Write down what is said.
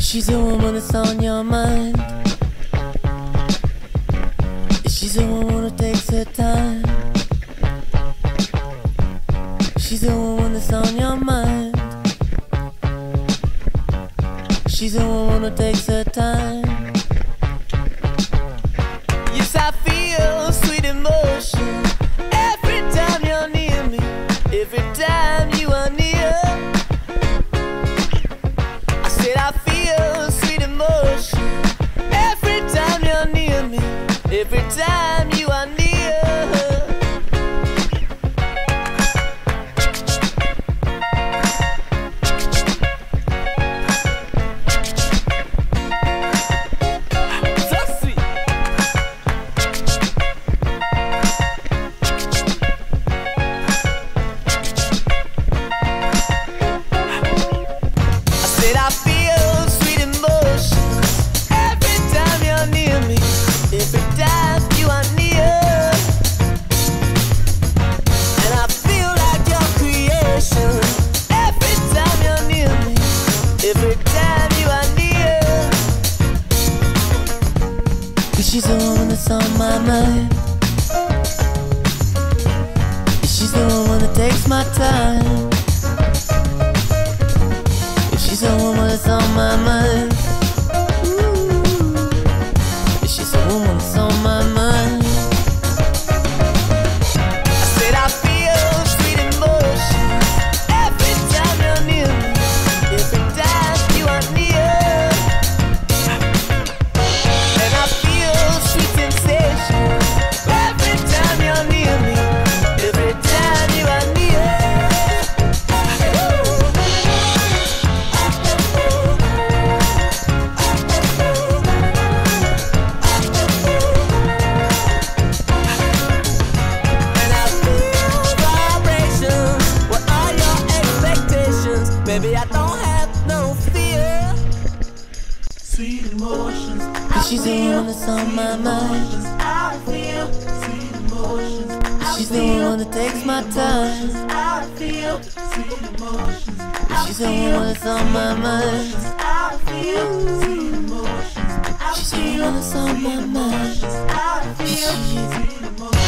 She's the woman that's on your mind. She's the woman who takes her time. She's the woman that's on your mind. She's the woman who takes her time. Yes, I feel sweet emotion every time you're near me, every time you are near. I said I feel sweet emotion every time you're near me, every time you are near. She's the woman that's on my mind. She's the woman that takes my time. She's the woman that's on my mind. She's the woman that's on my mind. I said I feel sweet emotions every time you're near me, every time you are near. And I feel sweet sensations every time you're near me, every time you are near. And I feel vibrations. What are your expectations? Baby, I don't have no fear. Sweet emotions. She's the woman that's on my mind. I feel sweet emotions. She's the woman that takes my time. I feel sweet emotions. She's the woman that's on my mind. I feel sweet emotions. She's the woman that's on my mind. I feel sweet emotions.